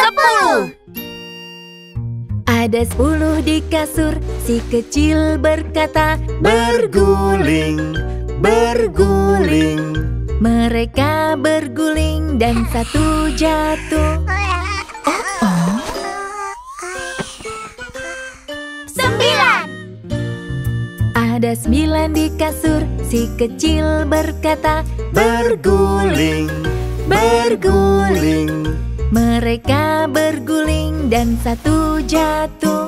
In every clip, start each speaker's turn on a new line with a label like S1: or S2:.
S1: 10.
S2: Ada 10 di kasur, si kecil berkata,
S3: berguling, berguling.
S2: Mereka berguling dan satu jatuh.
S1: 9.
S2: Ada 9 di kasur, si kecil berkata,
S3: berguling, berguling.
S2: Mereka berguling dan satu jatuh.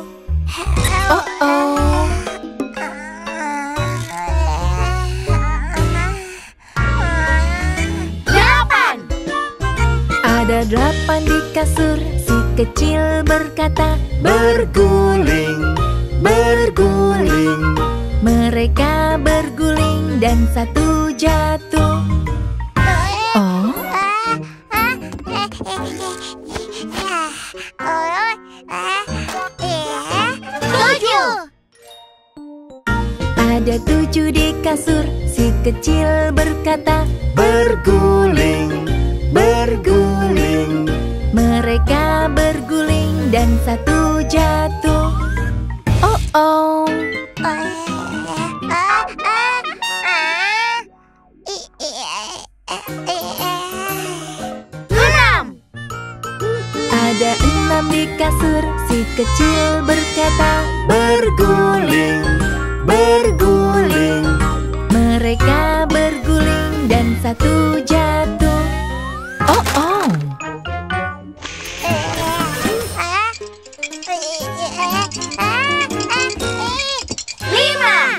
S1: 8.
S2: Ada 8 di kasur, si kecil berkata,
S3: berguling, berguling.
S2: Mereka berguling dan satu jatuh.
S1: 7.
S2: Ada 7 di kasur, si kecil berkata,
S3: berguling, berguling.
S2: Mereka berguling dan satu jatuh.
S1: 6.
S2: Ada 6 di kasur, si kecil berkata,
S3: berguling, berguling.
S2: mereka berguling dan satu jatuh.
S1: 5.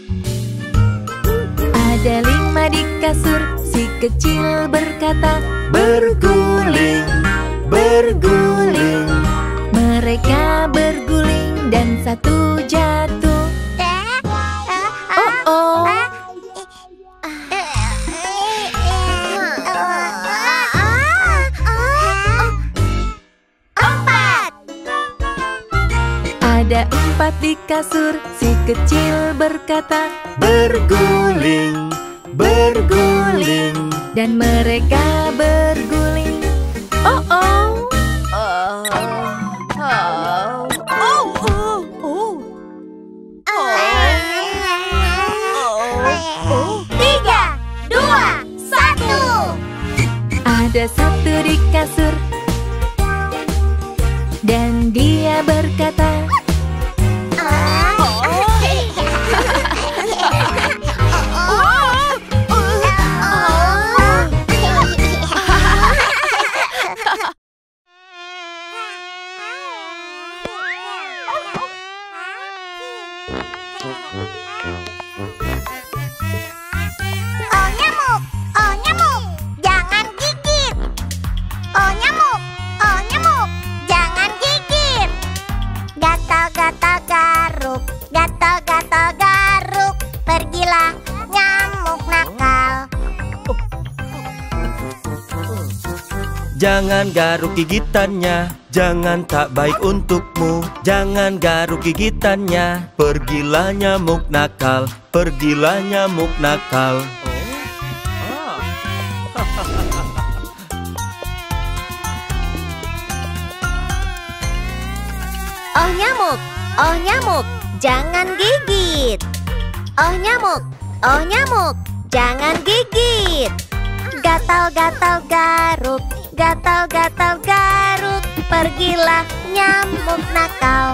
S2: Ada 5 di kasur, si kecil berkata,
S3: berguling, berguling.
S2: mereka berguling dan satu jatuh.
S1: 4.
S2: Ada 4 di kasur, si kecil berkata,
S3: berguling, berguling.
S2: dan mereka berguling.
S1: Tiga, dua, satu.
S2: Ada 1 di kasur, dan dia berkata,
S1: Oh nyamuk, jangan gigit. Oh nyamuk, jangan gigit. Gatal-gatal garuk, gatal-gatal garuk. Pergilah nyamuk nakal.
S3: Jangan garuk gigitannya, jangan tak baik untukmu. Jangan garuk gigitannya, pergilah nyamuk nakal, pergilah nyamuk nakal.
S1: Oh nyamuk, jangan gigit. Oh nyamuk, jangan gigit. Gatal-gatal garuk, gatal-gatal garuk. Pergilah nyamuk nakal.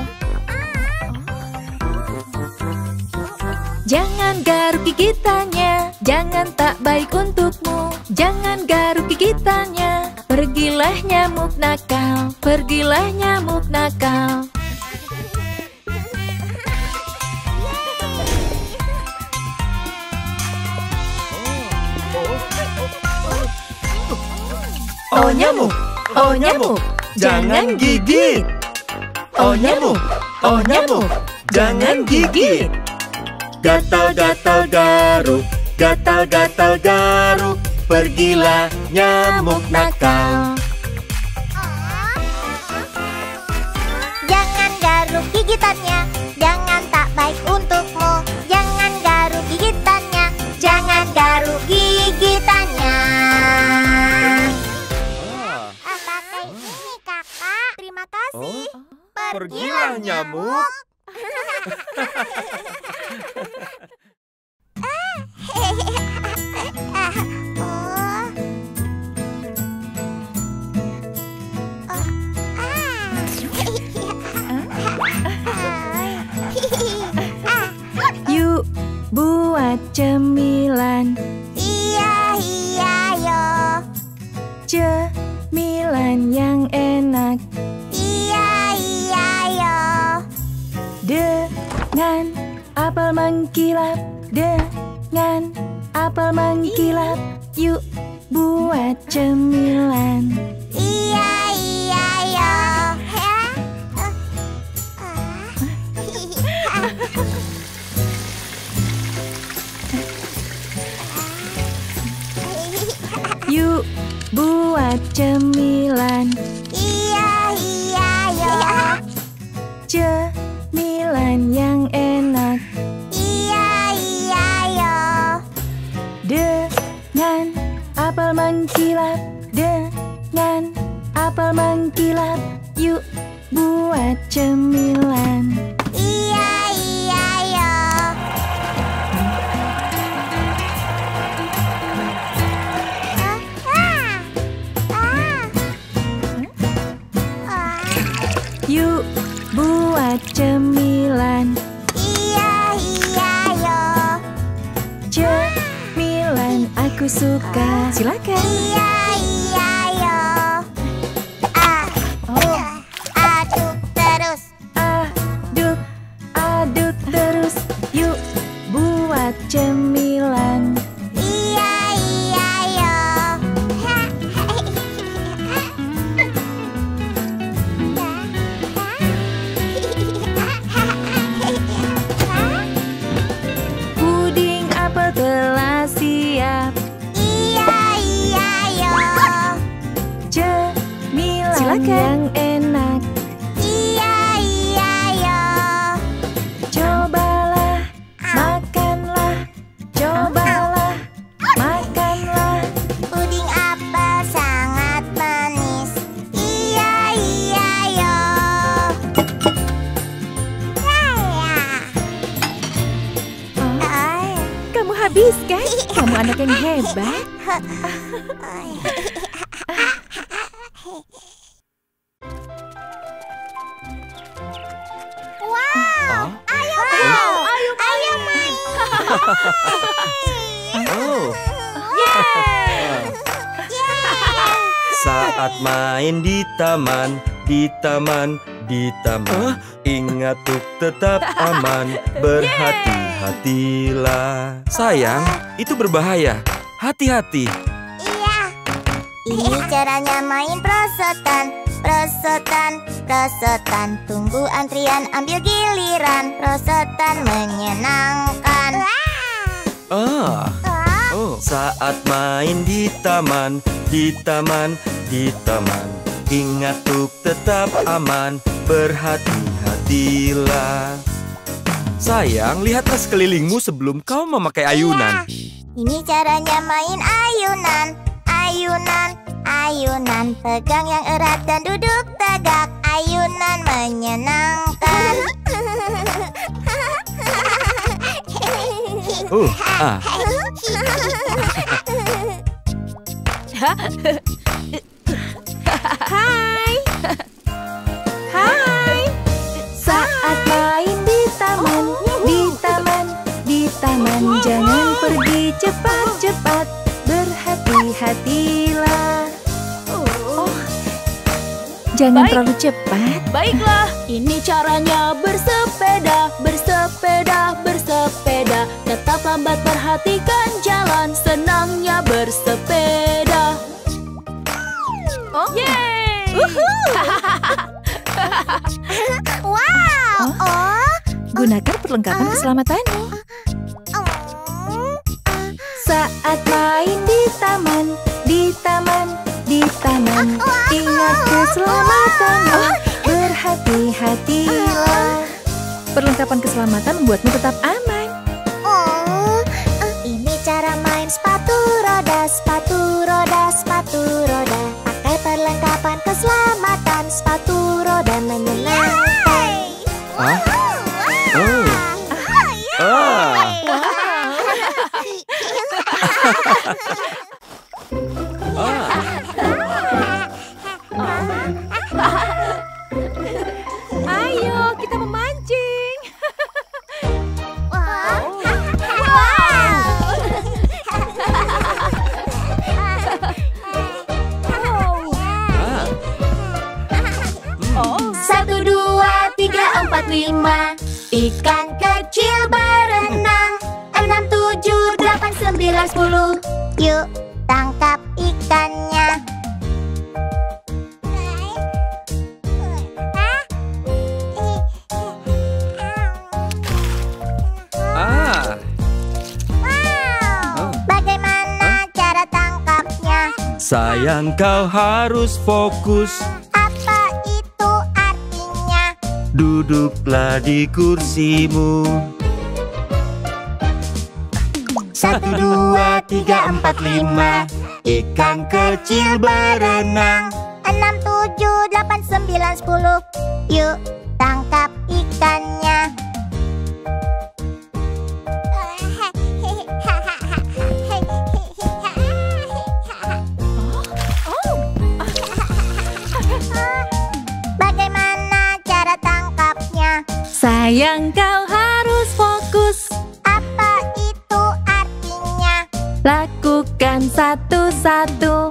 S2: jangan garuk gigitannya, jangan tak baik untukmu. Jangan garuk gigitannya, pergilah nyamuk nakal, pergilah nyamuk nakal.
S3: Oh nyamuk, jangan gigit. Oh nyamuk, jangan gigit. Gatal-gatal garuk, gatal-gatal garuk. Pergilah nyamuk nakal.
S1: Jangan garuk gigitannya, jangan tak baik untukmu. Jangan garuk gigitannya, jangan garuk gigitannya. Pakai ini kakak.
S3: nyamuk.
S2: Yuk buat cemilan.
S1: Iya, iya, yo.
S2: Cemilan yang enak
S1: Iya, iya, yo.
S2: dengan apel mengkilap. Dengan apel mengkilap. Yuk buat cemilan.
S1: Iya, iya, yo.
S2: Yuk buat cemilan.
S1: Iya, iya, yo.
S2: Cemilan yang enak
S1: Iya, iya, yo.
S2: dengan apel mengkilap. Dengan apel mengkilap. Yuk buat cemilan.
S1: Iya, iya, yo.
S2: Yuk buat cemilan.
S1: Iya, iya, yo.
S2: Cemilan aku suka. Silakan.
S1: Iya, iya, yo. Aduk terus.
S2: Aduk, aduk terus. Yuk buat cemilan.
S1: Iya, iya, yo.
S2: Puding apel telah siap.
S1: Iya, iya, yo.
S2: Cemilan
S3: Silakan.
S2: yang enak.
S1: Iya, iya, yo.
S2: Cobalah, makanlah. Cobalah, makanlah.
S1: Puding apel sangat manis. Iya, iya, yo.
S2: Kamu habiskan? Kamu anak yang hebat.
S1: Wow, ayo main.
S3: Oh, saat main di taman, di taman, di taman. Ingat untuk tetap aman, berhati-hatilah. Sayang, itu berbahaya. Hati-hati.
S1: Iya. Ini caranya main prosotan. Prosotan, prosotan. Tunggu antrian, ambil giliran. Prosotan menyenangkan.
S3: Saat main di taman, di taman, di taman. Ingat untuk tetap aman, berhati-hatilah. Sayang, lihatlah sekelilingmu sebelum kau memakai ayunan.
S1: Ini caranya main ayunan. Ayunan, ayunan. Pegang yang erat dan duduk tegak. Ayunan menyenangkan.
S2: Hai. Hai. Saat main di taman, di taman, di taman. Jangan pergi cepat-cepat, berhati-hatilah. Jangan terlalu cepat.
S4: Baiklah, ini caranya bersepeda, bersepeda, bersepeda. Tetap lambat, perhatikan jalan, senangnya bersepeda. Yeay!
S1: Wow.
S2: Gunakan perlengkapan keselamatanmu. Saat main di taman, di taman, di taman. Ingat keselamatanmu, berhati-hatilah. Perlengkapan keselamatan membuatmu tetap aman.
S1: Ini cara main sepatu roda, sepatu roda, sepatu roda. Pakai perlengkapan keselamatan, sepatu roda menyenangkan.
S2: Ayo, kita memancing.
S1: Satu, dua, tiga, empat, lima. Ikan kecil berenang. 6, 7, 8, 9, 10. Yuk, tangkap ikannya. Bagaimana cara tangkapnya?
S3: Sayang, kau harus fokus.
S1: Apa itu artinya?
S3: Duduklah di kursimu. 1, 2, 3, 4, 5. Ikan kecil berenang.
S1: 6, 7, 8, 9, 10. Yuk, tangkap ikannya. Bagaimana cara tangkapnya?
S2: Sayang, kau harus fokus.
S1: Apa itu artinya?
S2: Lakukan satu-satu.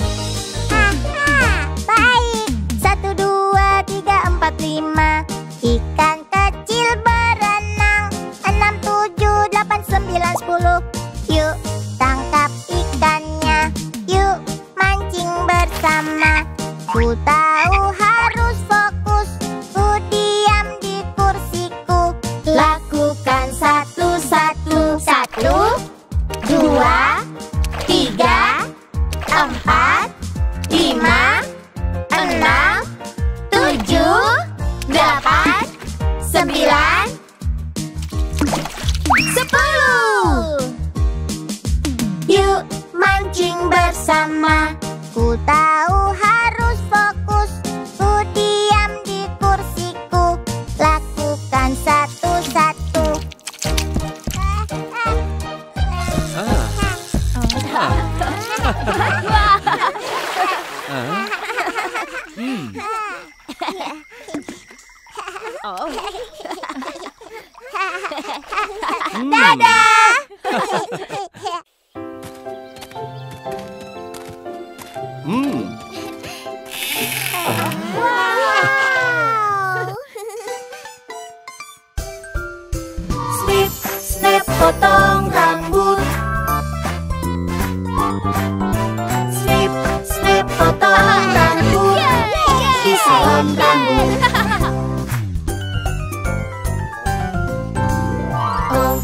S1: Baik. 1, 2, 3, 4, 5. Ikan kecil berenang. 6, 7, 8, 9, 10. Yuk, tangkap ikannya. Yuk, mancing bersama. Ku tahu harus fokus. Ku diam di kursiku. Lakukan satu-satu. 1, 2, 3, 4, 5, 6, 7, 8, 9, 10. Yuk, mancing bersama. Ku tahu harus fokus. Ku diam di kursiku. Lakukan satu-satu. Dadah.
S2: Snip, snap, potong rambut. Snip, snap, potong rambut. Disalon rambut.
S3: Oh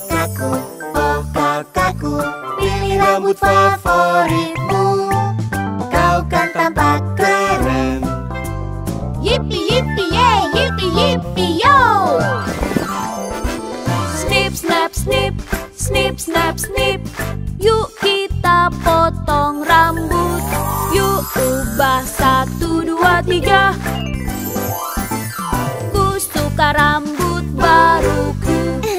S3: kakakku, pilih rambut favoritmu. Kau kan tampak keren.
S4: Yippee yippee yay, yippee yippee yo.
S2: Snip, snap, snip. Snip, snap, snip. Yuk kita potong rambut. Yuk ubah 1, 2, 3. Ku suka rambut baruku.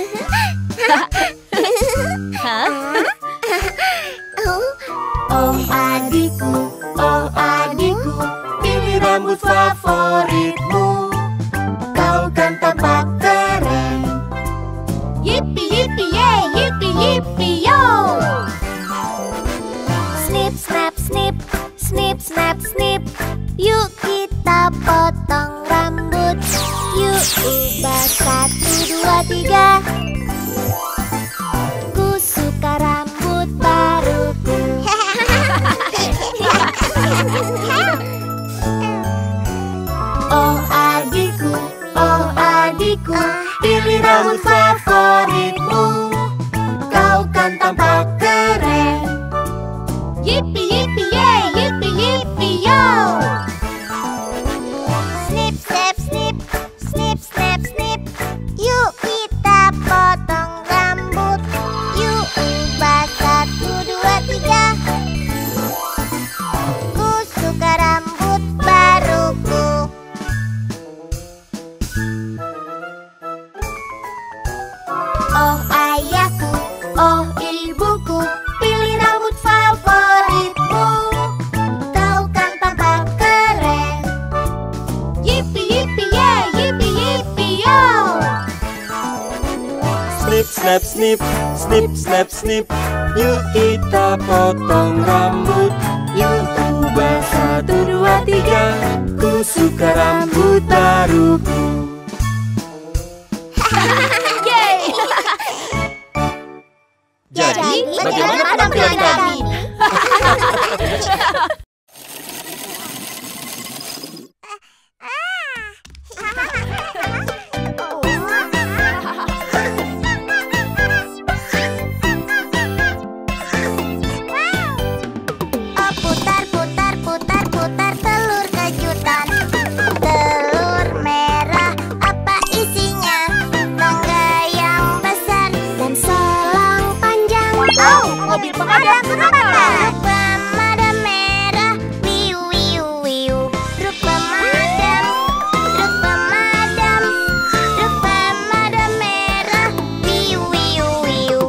S3: Oh adikku, pilih rambut favoritmu. Kau kan tampak keren.
S4: Yippee yippee yay, yippee yippee yo.
S1: Snip, snap, snip. Snip, snap, snip. Yuk kita potong rambut. Yuk ubah 1, 2, 3. Ku suka rambut baruku.
S3: Oh adikku, pilih rambut favoritmu. Kau kan tampak keren.
S4: Yippee yippee yay, yippee yippee yo.
S1: Snip, snap, snip. Snip, snap, snip. Yuk kita potong rambut. Oh ibuku, pilih rambut favoritmu. Tahu kan tampak keren.
S4: Yippee yippee yay, yippee yippee yo.
S3: Snip, snap, snip, snip, snap, snip. Yuk kita potong rambut. Yuk ubah 1, 2, 3. Ku suka rambut baruku. Jadi, bagaimana tampilan kami?
S1: Putar, putar, putar, putar telur kejutan. Telur merah, apa isinya? Tangga yang besar dan selang panjang.
S4: Oh, mobil pemadam kebakaran.
S1: Truk pemadam merah, wiu wiu wiu. Truk pemadam, truk pemadam, truk pemadam merah, wiu wiu wiu.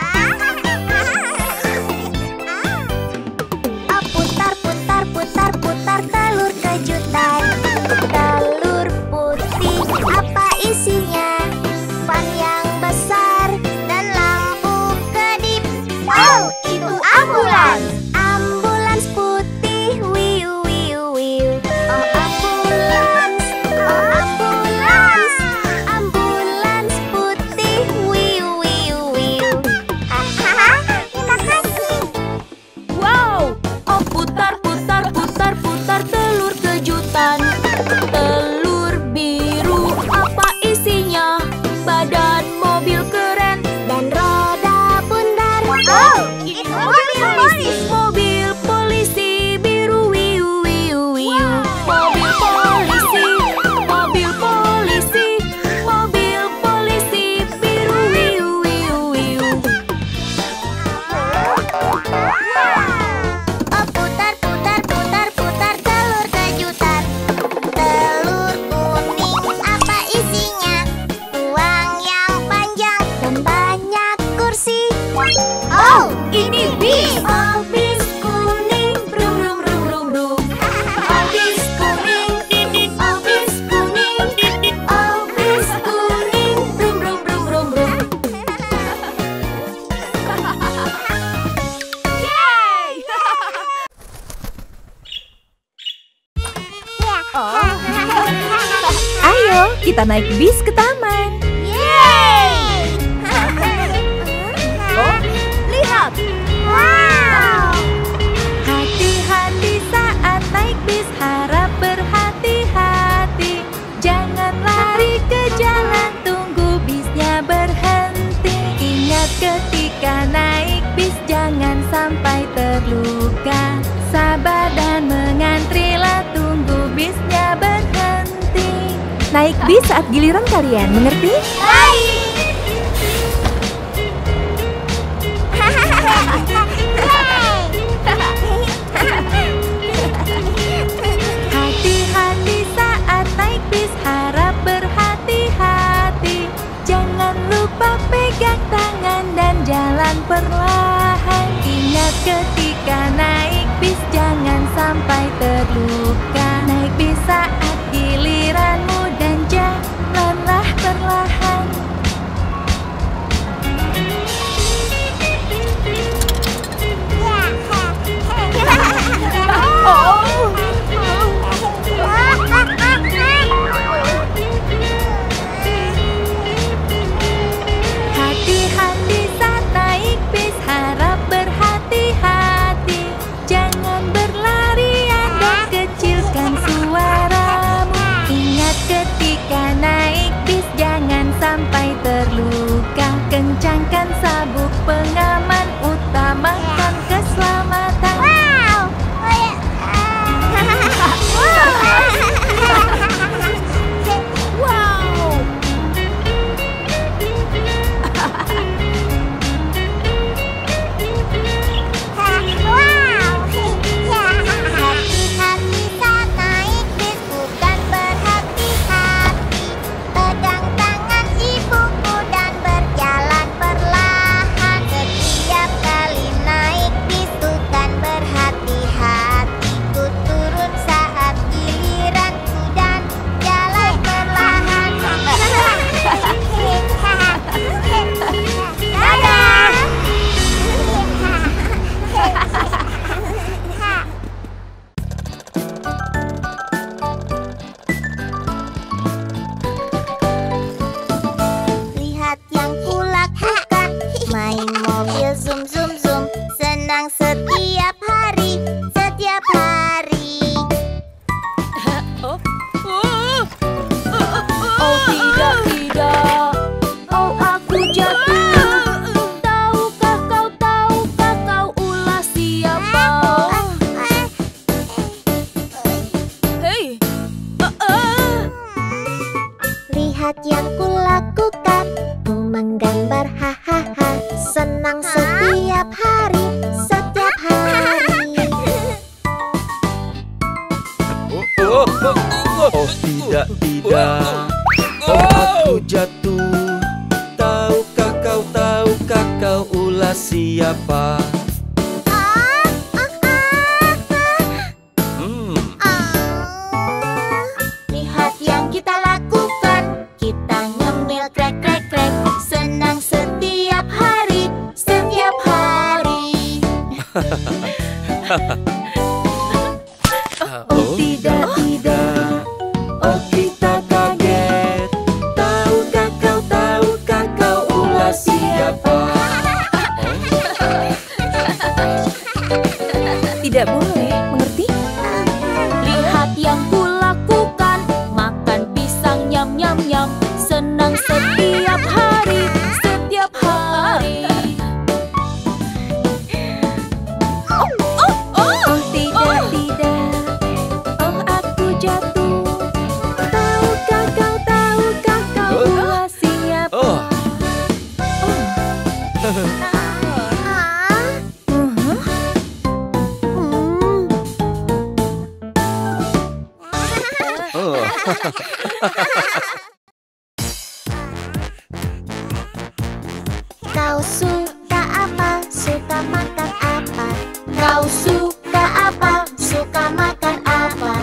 S1: Oh, putar, putar, putar, putar telur kejutan. Telur putih, apa isinya? Pan yang besar dan lampu kedip.
S4: Oh, itu ambulans.
S1: Ambulans putih, wiu wiu wiu. Oh ambulans, oh ambulans. Ambulans putih, wiu wiu wiu. Terima kasih.
S2: Wow! Oh putar, putar, putar, putar telur kejutan. Telur biru, apa isinya? Badan mobil keren.
S1: Dan roda bundar.
S4: Oh, itu mobil polis.
S2: Mobil polisi biru, wiu wiu wiu. Mobil polisi, mobil polisi, mobil polisi biru, wiu wiu wiu.
S1: Oh putar, putar, putar, putar telur kejutan. Telur kuning, apa isinya? Tuang yang panjang dan banyak kursi.
S4: Oh, ini bis.
S1: Oh bis kuning, brum brum brum brum brum. Oh bis kuning, oh bis kuning, oh bis kuning, brum brum brum brum brum.
S2: Ayo, kita naik bis ke taman.
S1: Yeay!
S4: Oh, lihat.
S1: Wow!
S2: Hati-hati saat naik bis, harap berhati-hati. Jangan lari ke jalan, tunggu bisnya berhenti. Ingat ketika naik bis, jangan sampai terluka. Sabar dan mengantrilah, tunggu bisnya berhenti. Naik bis saat giliran kalian, mengerti? Hati-hati saat naik bis, harap berhati-hati. Jangan lupa pegang tangan dan jalan perlahan. Ingat ketika naik bis, jangan sampai terluka. Naik bis saat giliranmu dan jalanlah perlahan. Hati-hati saat naik bis, harap berhati-hati. Jangan berlarian dan kecilkan suaramu. Ingat ketika naik bis, jangan sampai terluka. Kencangkan sabuk pengaman, utamakan keselamatan.
S1: Wow! Hati-hati saat naik bis, bukan berhati-hati. Pegang tangan ibuku dan berjalan perlahan. mobil zoom zoom zoom. Senang setiap hari, setiap hari.
S2: Oh tidak, tidak. Oh aku jatuh. Tahukah kau ulas siapa? Hei.
S1: Lihat yang kulakukan, ku menggambar hahaha. Senang setiap hari, setiap hari.
S3: Oh tidak, tidak. Oh aku jatuh. Tahukah kau ulas siapa?
S1: Lihat yang kita lakukan, kita ngemil krek krek krek. Senang setiap hari, setiap hari.
S2: Oh tidak, tidak.
S3: Oh kita kaget. Tahukah kau ulas siapa?
S2: Tidak boleh, mengerti?
S1: Lihat yang kulakukan, makan pisang nyam nyam nyam. Senang setiap hari, setiap hari.
S2: Oh tidak, tidak. Oh aku jatuh. Tahukah kau ulas siapa?
S3: Oh. Oh.
S1: Kau suka apa? Suka makan apa? Kau suka apa? Suka makan apa?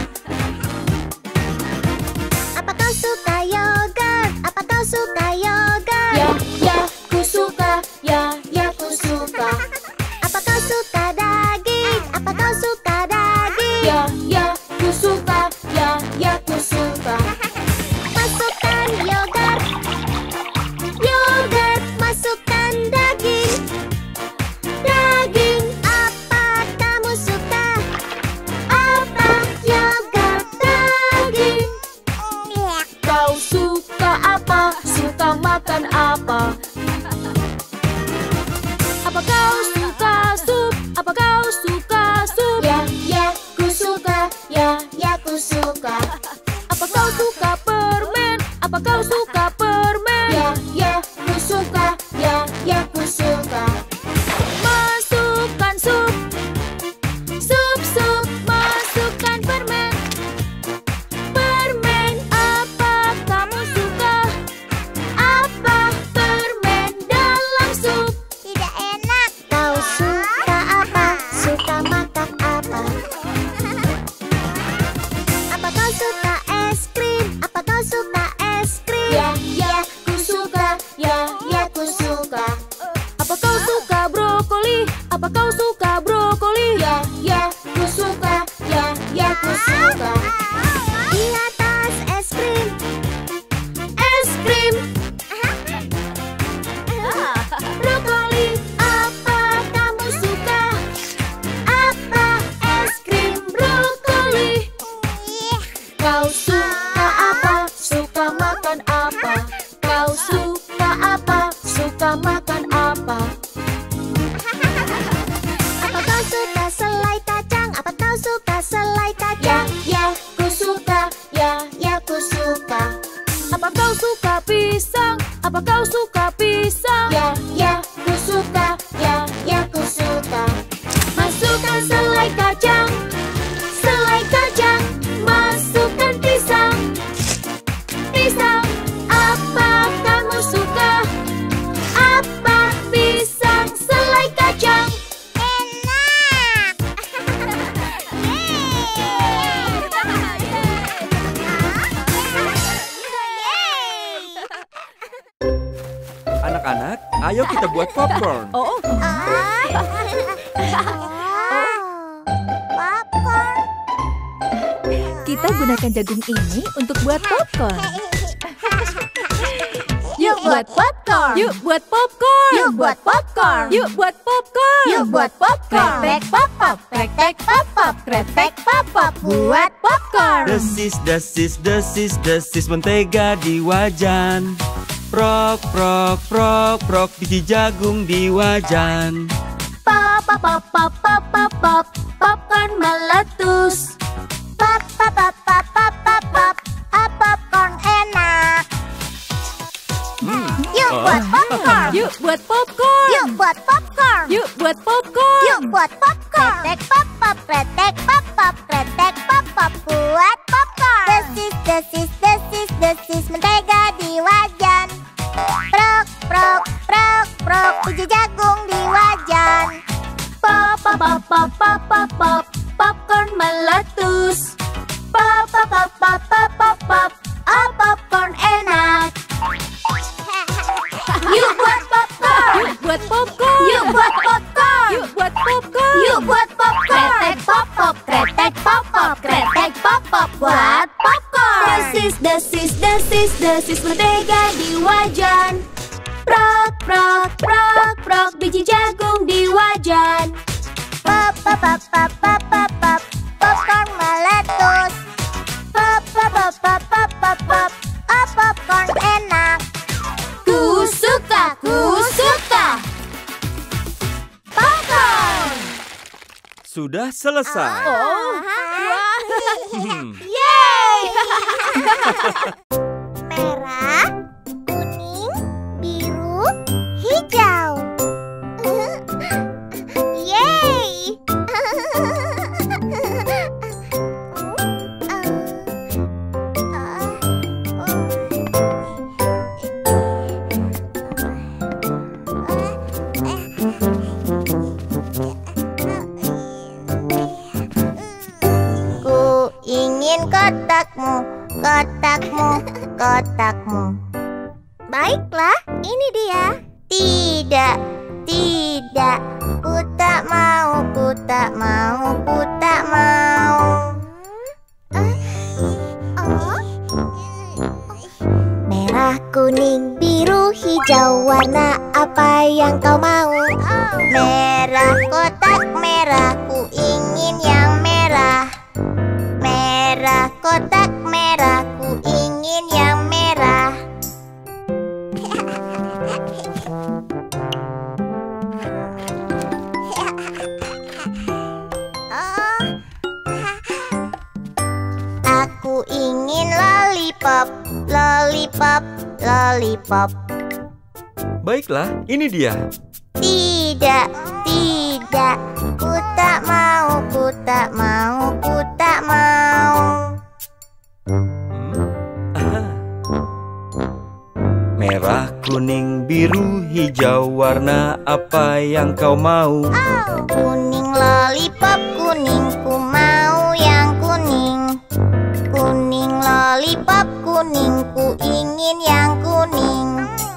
S1: Apa kau suka yogurt? Apa kau suka yogurt? Ya, ku suka. Ya, ku suka. Apa kau suka daging? Apa kau suka daging? Ya, ku suka. Ya, ku suka. Masukkan yogurt. Yogurt, masukkan daging. Daging, apa kamu suka? Apa yogurt daging? Kau suka apa? Suka makan apa? Apa kau suka sup? Apa kau suka sup? Ya, ku suka. Ya, ku suka. Apa kau suka permen? Apa kau suka permen? Ya, ku suka. Ya, ku suka. Masukkan sup. Sup, masukkan permen. Permen, apa kamu suka? Apa permen dalam sup? Tidak enak. Kau suka apa? Suka makan apa? Apa kau suka es krim? Apa kau suka es krim? Ya, ku suka. Ya, ku suka. Apa kau suka brokoli? Apa kau suka brokoli? Ya, ku suka. Ya, ku suka. Di atas es krim. Es krim. Brokoli, apa kamu suka? Apa es krim brokoli? Kau suka apa? Suka makan apa? Kau suka apa? Suka makan apa? Apa kau suka selai kacang? Apa kau suka selai kacang? Ya, ku suka. Ya, ku suka. Apa kau suka pisang? Apa kau suka pisang? Ya, ku suka. Ya, ku suka. Masukkan selai kacang. Selai kacang. Masukkan pisang. Pisang, apa kamu suka? Apa pisang selai kacang? Enak.
S3: Anak-anak, ayo kita buat popcorn.
S1: Popcorn.
S2: Kita gunakan jagung ini untuk buat popcorn. Yuk, Yuk buat popcorn. Yuk buat popcorn.
S1: Yuk buat popcorn.
S2: Yuk buat popcorn.
S1: Yuk buat popcorn.
S2: Kretek pop pop, kretek pop pop, kretek pop pop, buat popcorn.
S3: Desis, desis, desis, desis mentega di wajan. Prok, prok, prok, prok biji jagung di wajan.
S1: Pop pop pop pop pop pop pop, popcorn meletus. Pop pop pop pop pop pop pop, popcorn enak. Yuk buat popcorn.
S2: Yuk buat popcorn.
S1: Yuk buat popcorn.
S2: Yuk buat popcorn.
S1: Yuk buat popcorn. Kretek pop pop, kretek pop pop, kretek pop pop, buat popcorn. Desis, desis, desis, desis mentega di wajan. Prok, prok, prok, prok biji jagung di wajan. Pop pop pop pop pop pop pop, popcorn meletus. Pop pop pop pop pop pop pop, popcorn enak. Yuk buat popcorn.
S2: Yuk buat popcorn.
S1: Yuk buat popcorn.
S2: Yuk buat popcorn.
S1: Yuk buat popcorn. Kretek pop pop, kretek pop pop, kretek pop pop, buat popcorn. Desis, desis, desis, desis mentega di wajan. Prok, prok, prok, prok biji jagung di wajan. Pop pop pop pop pop pop pop, popcorn meletus. Pop pop pop pop pop pop pop, popcorn enak. Ku suka popcorn.
S3: Sudah selesai.
S1: Yeay! Merah, kuning, biru, hijau. Yeay! Ku ingin kotakmu, kotakmu, kotakmu. Baiklah, ini dia. Tidak, tidak, ku tak mau, ku tak mau, ku tak mau. Merah, kuning, biru, hijau, warna apa yang kau mau? Merah, kotak merah, ku ingin yang merah. Merah, kotak merah, ku ingin yang merah. Aku ingin lollipop, lollipop, lollipop.
S3: Baiklah, ini dia.
S1: Tidak, tidak, ku tak mau, ku tak mau, ku tak mau.
S3: Merah, kuning, biru, hijau, warna apa yang kau mau?
S1: Kuning lollipop, kuning, ku mau yang kuning. Kuning lollipop, kuning, ku ingin yang kuning.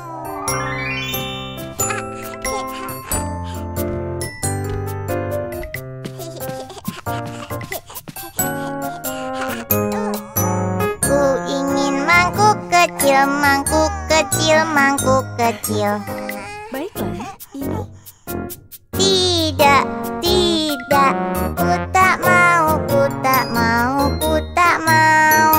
S1: Ku ingin mangkuk kecil, mangkuk kecil, mangkuk kecil.
S2: Baiklah, ini.
S1: Tidak, tidak, ku tak mau, ku tak mau, ku tak mau.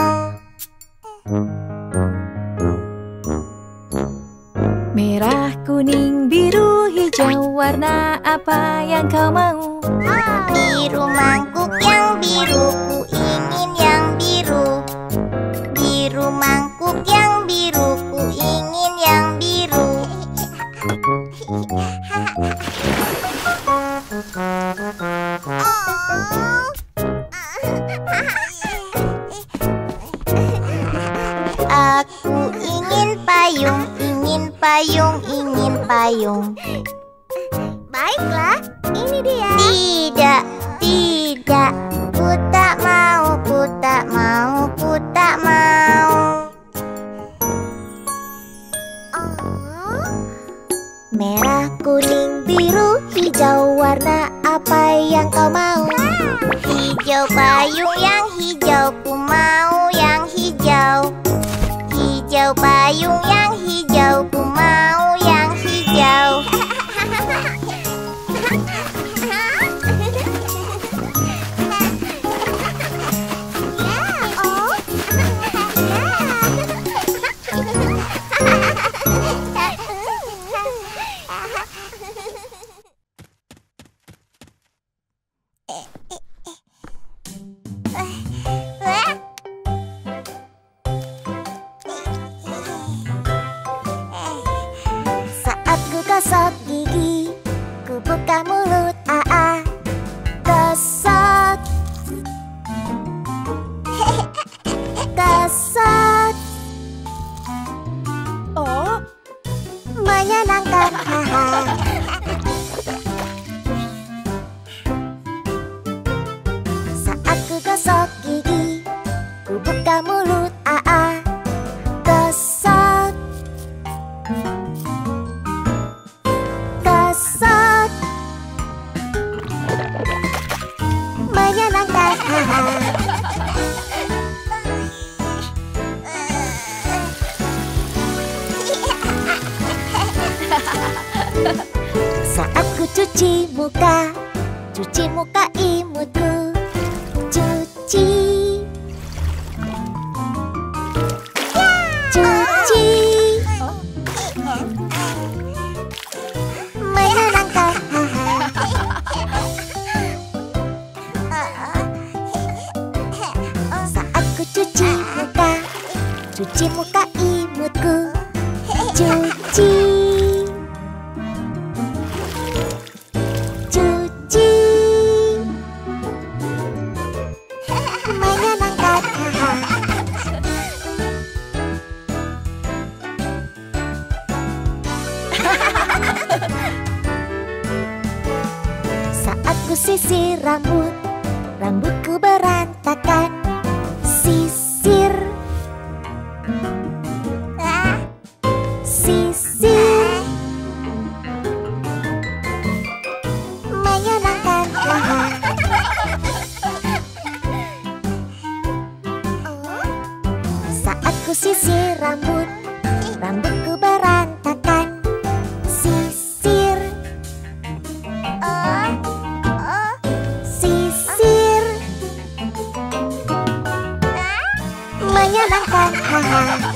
S2: Merah, kuning, biru, hijau, warna apa yang kau mau?
S1: Biru mangkuk yang biru, ku ingin yang biru. Biru mangkuk yang biru, ku ingin yang biru. Aku ingin payung, ingin payung, ingin payung. Baiklah, ini dia. Tidak, tidak, ku tak mau, ku tak mau, ku tak mau. Merah, kuning, biru, hijau, warna apa yang kau mau? Hijau payung yang hijau, ku mau yang hijau. Hijau payung yang hijau, ku cuci muka, cuci muka imutku. Cuci, cuci, menyenangkan. Saat ku cuci muka imutku. Cuci, cuci, menyenangkan. Saat ku sisir rambut, rambutku berantakan. Sisir, sisir, menyenangkan. Saat ku sisir rambut, rambutku berantakan. Sisir, sisir, menyenangkan.